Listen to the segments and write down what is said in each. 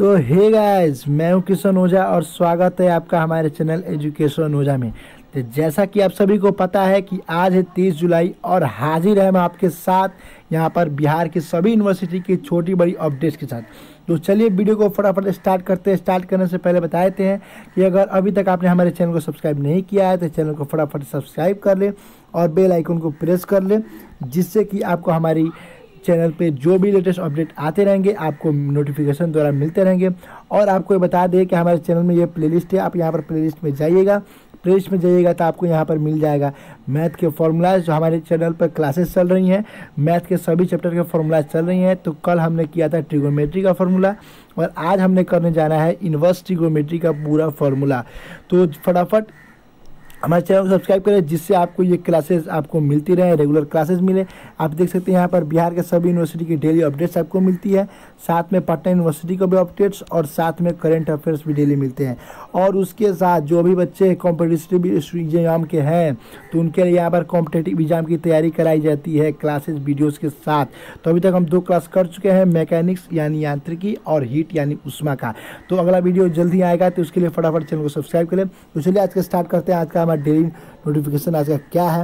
तो hey guys, मैं हूं किशन ओझा और स्वागत है आपका हमारे चैनल एजुकेशन ओझा में। तो जैसा कि आप सभी को पता है कि आज है 30 जुलाई और हाजिर है मैं आपके साथ यहां पर बिहार की सभी यूनिवर्सिटी की छोटी बड़ी अपडेट्स के साथ। तो चलिए वीडियो को फटाफट स्टार्ट करते हैं। स्टार्ट करने से पहले बता देते हैं कि अगर अभी तक आपने हमारे चैनल को सब्सक्राइब नहीं किया है तो चैनल को फटाफट सब्सक्राइब कर ले और बेल आइकन को प्रेस कर ले, जिससे कि आपको हमारी चैनल पे जो भी लेटेस्ट अपडेट आते रहेंगे आपको नोटिफिकेशन द्वारा मिलते रहेंगे। और आपको बता दें कि हमारे चैनल में ये प्लेलिस्ट है, आप यहाँ पर प्लेलिस्ट में जाइएगा। प्लेलिस्ट में जाइएगा तो आपको यहाँ पर मिल जाएगा मैथ के फॉर्मूलाज, जो हमारे चैनल पर क्लासेस चल रही हैं। मैथ के सभी चैप्टर के फॉर्मूलाज चल रही हैं। तो कल हमने किया था ट्रिगोनोमेट्री का फॉर्मूला और आज हमने करने जाना है इन्वर्स ट्रिगोनोमेट्री का पूरा फॉर्मूला। तो फटाफट हमारे चैनल को सब्सक्राइब करें, जिससे आपको ये क्लासेस आपको मिलती रहे, रेगुलर क्लासेस मिले। आप देख सकते हैं यहाँ पर बिहार के सभी यूनिवर्सिटी की डेली अपडेट्स आपको मिलती है, साथ में पटना यूनिवर्सिटी को भी अपडेट्स और साथ में करंट अफेयर्स भी डेली मिलते हैं। और उसके साथ जो भी बच्चे कॉम्पिटिटिव एग्जाम के हैं तो उनके लिए यहाँ पर कॉम्पिटिटिव एग्जाम की तैयारी कराई जाती है क्लासेस वीडियोज़ के साथ। तो अभी तक हम 2 क्लास कर चुके हैं, मैकेनिक्स यानी यांत्रिकी और हीट यानी उष्मा का। तो अगला वीडियो जल्दी आएगा, तो उसके लिए फटाफट चैनल को सब्सक्राइब करें। तो चलिए आज का स्टार्ट करते हैं। आज का डेली नोटिफिकेशन आज का क्या है।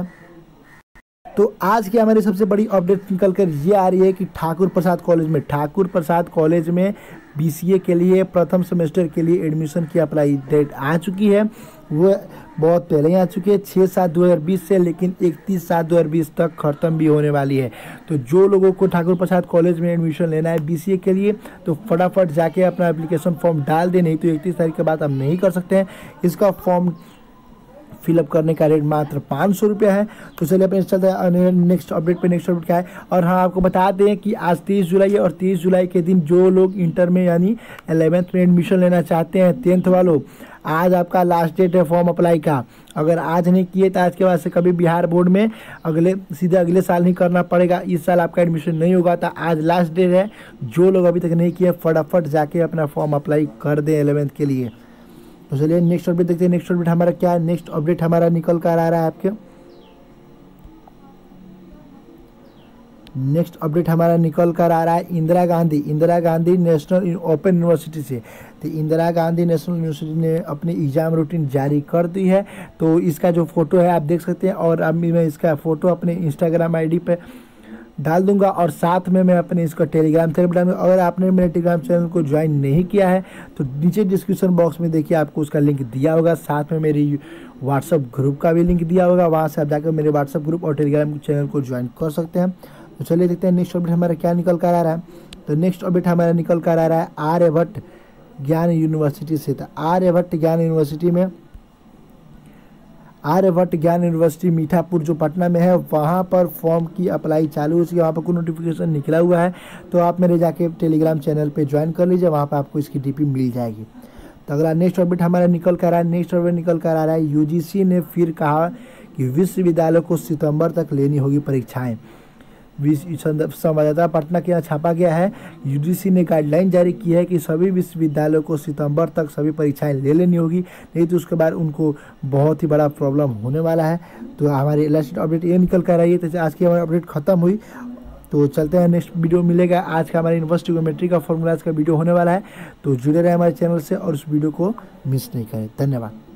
तो आज की हमारी सबसे बड़ी अपडेट निकल कर ये आ रही है कि ठाकुर प्रसाद कॉलेज में बीसीए के लिए प्रथम सेमेस्टर के लिए एडमिशन की अप्लाई डेट आ चुकी है। वो बहुत पहले ही आ चुकी है, 6/7/2020 से, लेकिन 31/7/2020 तक ख़त्म भी होने वाली है। तो जो लोगों को ठाकुर प्रसाद कॉलेज में एडमिशन लेना है बीसीए के लिए तो फटाफट जाके अपना एप्लीकेशन फॉर्म डाल दें, नहीं तो 31 तारीख के बाद हम नहीं कर सकते हैं। इसका फॉर्म फिलअप करने का रेट मात्र 500 रुपया है। तो चलिए अपने चलते हैं नेक्स्ट अपडेट पे। नेक्स्ट अपडेट क्या है, और हाँ आपको बता दें कि आज 30 जुलाई है और 30 जुलाई के दिन जो लोग इंटर में यानी 11th में एडमिशन लेना चाहते हैं 10th वालों, आज आपका लास्ट डेट है फॉर्म अप्लाई का। अगर आज नहीं किए तो आज के बाद से कभी बिहार बोर्ड में सीधे अगले साल नहीं करना पड़ेगा। इस साल आपका एडमिशन नहीं होगा तो आज लास्ट डेट है। जो लोग अभी तक नहीं किए फटाफट जाके अपना फॉर्म अप्लाई कर दें 11th के लिए। तो चलिए नेक्स्ट अपडेट देखते हैं। नेक्स्ट अपडेट हमारा क्या है। नेक्स्ट अपडेट हमारा निकल कर आ रहा है आपके, नेक्स्ट अपडेट हमारा निकल कर आ रहा है Indira Gandhi National Open University से। तो इंदिरा गांधी नेशनल यूनिवर्सिटी ने अपनी एग्ज़ाम रूटीन जारी कर दी है। तो इसका जो फोटो है आप देख सकते हैं, और अब मैं इसका फ़ोटो अपने इंस्टाग्राम आईडी पे डाल दूंगा और साथ में मैं अपने इसका टेलीग्राम चैनल डालूंगा। अगर आपने मेरे टेलीग्राम चैनल को ज्वाइन नहीं किया है तो नीचे डिस्क्रिप्शन बॉक्स में देखिए आपको उसका लिंक दिया होगा। साथ में मेरी व्हाट्सअप ग्रुप का भी लिंक दिया होगा, वहाँ से आप जाकर मेरे व्हाट्सअप ग्रुप और टेलीग्राम चैनल को ज्वाइन कर सकते हैं। तो चलिए देखते हैं नेक्स्ट अपडेट हमारा क्या निकल कर आ रहा है। तो नेक्स्ट अपडेट हमारा निकल कर आ रहा है आर्यभट्ट ज्ञान यूनिवर्सिटी से। तो आर्यभट्ट ज्ञान यूनिवर्सिटी मीठापुर जो पटना में है, वहाँ पर फॉर्म की अप्लाई चालू हो चुकी है। वहाँ पर कोई नोटिफिकेशन निकला हुआ है तो आप मेरे जाके टेलीग्राम चैनल पे ज्वाइन कर लीजिए, वहाँ पर आपको इसकी डीपी मिल जाएगी। तो अगला नेक्स्ट अपडेट हमारा निकल कर आ रहा है यूजीसी ने फिर कहा कि विश्वविद्यालयों को सितंबर तक लेनी होगी परीक्षाएँ। संवाददाता पटना के यहाँ छापा गया है। यूजीसी ने गाइडलाइन जारी की है कि सभी विश्वविद्यालयों को सितंबर तक सभी परीक्षाएं ले लेनी होगी, नहीं तो उसके बाद उनको बहुत ही बड़ा प्रॉब्लम होने वाला है। तो हमारी लास्ट अपडेट ये निकल कर आई है। तो आज की हमारी अपडेट खत्म हुई, तो चलते हैं नेक्स्ट वीडियो मिलेगा। आज का हमारे इन्वर्स ट्रिगोनोमेट्री का फॉर्मूला का वीडियो होने वाला है। तो जुड़े रहे हमारे चैनल से और उस वीडियो को मिस नहीं करें। धन्यवाद।